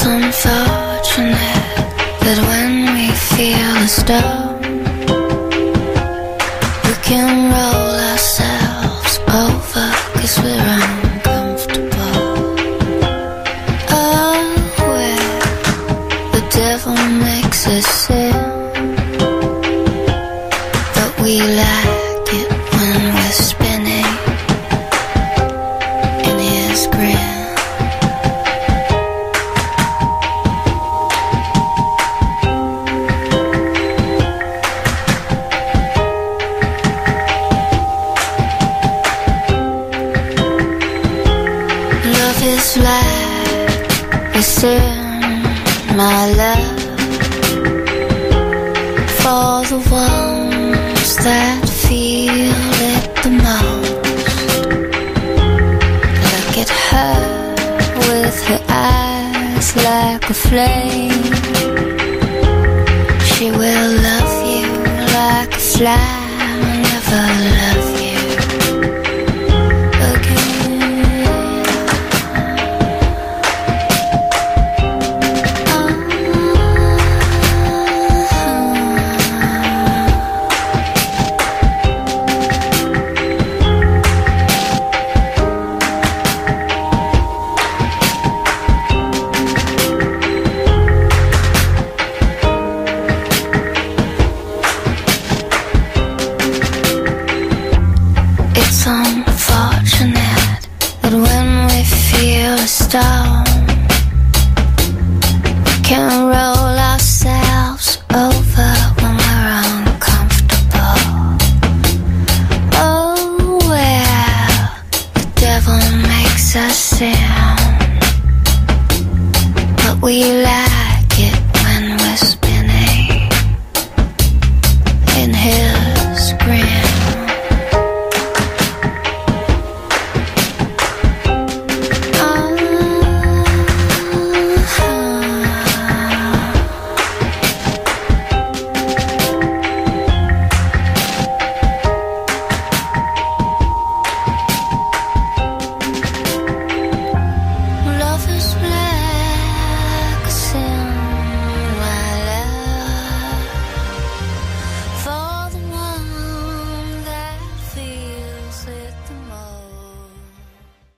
unfortunate that when we feel a storm, we can roll ourselves over 'cause we're uncomfortable. Oh, where the devil makes us sin, but we like it when we're spinning in his grin. Is like a sin, my love, for the ones that feel it the most. Look at her with her eyes like a flame. She will love you like a fly, never love you. It's unfortunate that when we feel a storm, we can roll ourselves over when we're uncomfortable. Oh, well, the devil makes us sin,